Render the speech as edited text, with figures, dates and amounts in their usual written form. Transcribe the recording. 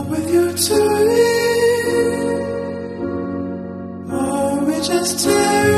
with you to leave, or we just tear